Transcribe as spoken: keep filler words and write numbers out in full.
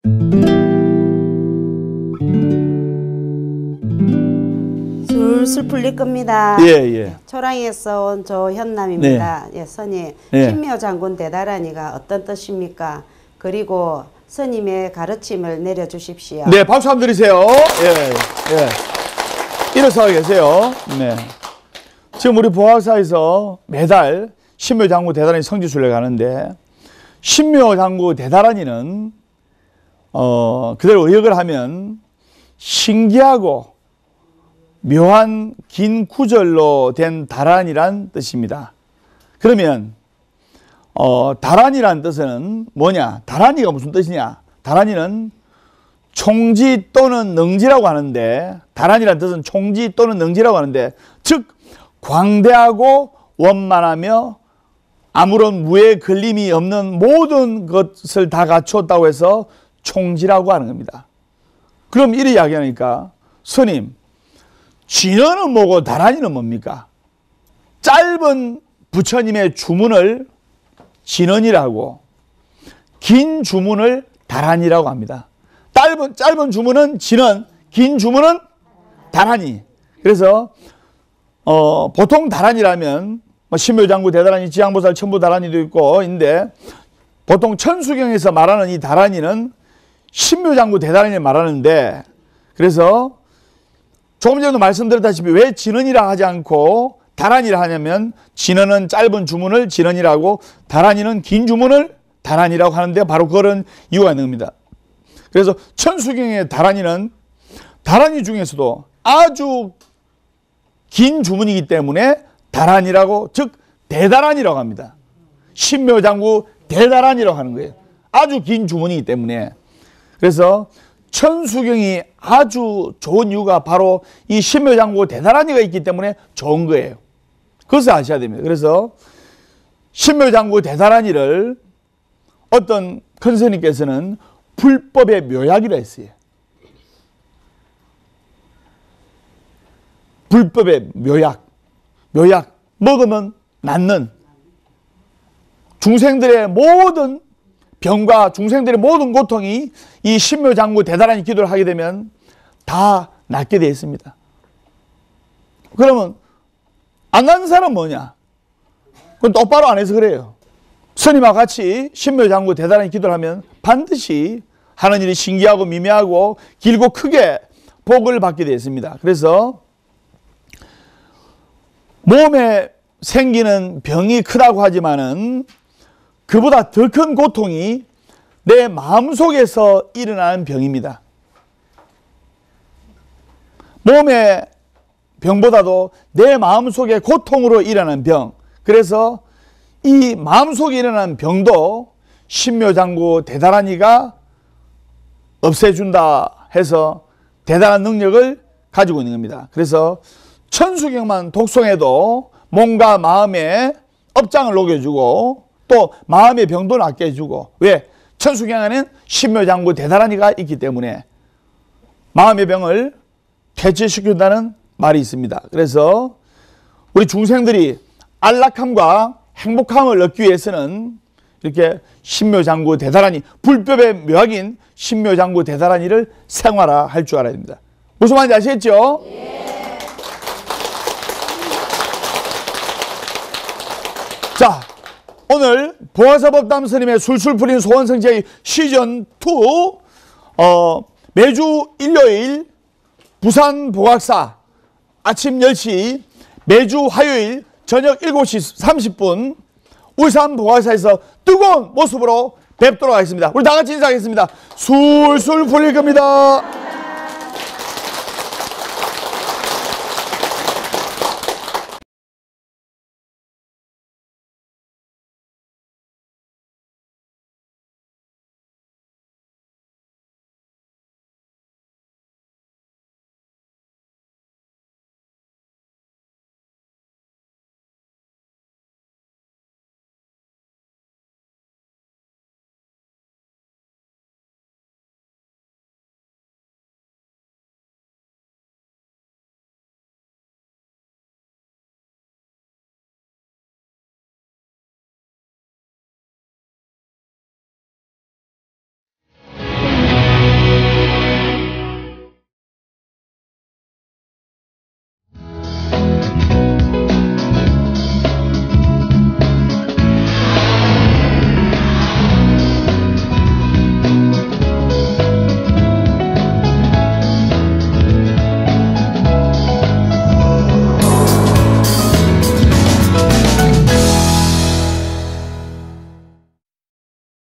술술 풀릴 겁니다. 예, 예. 초랑에서 온 조현남입니다. 네. 예, 스님. 예. 신묘장군 대다라니가 어떤 뜻입니까? 그리고 스님의 가르침을 내려주십시오. 네, 박수 한번 드리세요. 예, 예. 일어서 계세요. 네. 지금 우리 보학사에서 매달 신묘장구 대다라니 성지순례 가는데, 신묘장구 대다라니는 어, 그대로 의역을 하면 신기하고 묘한 긴 구절로 된 다란이란 뜻입니다. 그러면 어, 다란이란 뜻은 뭐냐? 다란이가 무슨 뜻이냐? 다란이는 총지 또는 능지라고 하는데, 다란이란 뜻은 총지 또는 능지라고 하는데, 즉 광대하고 원만하며 아무런 무에 걸림이 없는 모든 것을 다 갖췄다고 해서 총지라고 하는 겁니다. 그럼 이렇게 이야기하니까, 스님, 진언은 뭐고 다란이는 뭡니까? 짧은 부처님의 주문을 진언이라고, 긴 주문을 다란이라고 합니다. 짧은, 짧은 주문은 진언, 긴 주문은 다란이. 그래서 어, 보통 다란이라면 뭐 신묘장구 대다란이, 지향보살 천부다란이도 있고 있는데, 보통 천수경에서 말하는 이 다란이는 신묘장구 대다란이를 말하는데, 그래서 조금 전에도 말씀드렸다시피 왜 진언이라 하지 않고 다란이라 하냐면, 진언은 짧은 주문을 진언이라고, 다란이는 긴 주문을 다란이라고 하는데, 바로 그런 이유가 있는 겁니다. 그래서 천수경의 다란이는 다란이 중에서도 아주 긴 주문이기 때문에 다란이라고, 즉 대다란이라고 합니다. 신묘장구 대다란이라고 하는 거예요. 아주 긴 주문이기 때문에. 그래서 천수경이 아주 좋은 이유가 바로 이 신묘장구 대다란이가 있기 때문에 좋은 거예요. 그것을 아셔야 됩니다. 그래서 신묘장구 대다란이를 어떤 큰 스님께서는 불법의 묘약이라 했어요. 불법의 묘약. 묘약. 먹으면 낫는, 중생들의 모든 병과 중생들의 모든 고통이 이 신묘장구 대다란이 기도를 하게 되면 다 낫게 되어 있습니다. 그러면 안 낫는 사람은 뭐냐? 그건 똑바로 안 해서 그래요. 스님과 같이 신묘장구 대다란이 기도를 하면 반드시 하는 일이 신기하고 미미하고 길고 크게 복을 받게 되어 있습니다. 그래서 몸에 생기는 병이 크다고 하지만은 그보다 더 큰 고통이 내 마음속에서 일어나는 병입니다. 몸의 병보다도 내 마음속의 고통으로 일어나는 병. 그래서 이 마음속에 일어나는 병도 신묘장구 대다란이가 없애준다 해서 대단한 능력을 가지고 있는 겁니다. 그래서 천수경만 독송해도 몸과 마음에 업장을 녹여주고 또 마음의 병도 낫게 해주고, 왜? 천수경 안에는 신묘장구 대다란이가 있기 때문에 마음의 병을 퇴치시킨다는 말이 있습니다. 그래서 우리 중생들이 안락함과 행복함을 얻기 위해서는 이렇게 신묘장구 대다란이, 불법의 묘약인 신묘장구 대다란이를 생활화할 줄 알아야 됩니다. 무슨 말인지 아시겠죠? 예. 자, 오늘 보화사법담 스님의 술술 풀린 소원성지의 시즌 투, 어, 매주 일요일 부산 보각사 아침 열 시, 매주 화요일 저녁 일곱 시 삼십 분 울산 보각사에서 뜨거운 모습으로 뵙도록 하겠습니다. 우리 다 같이 인사하겠습니다. 술술 풀릴 겁니다.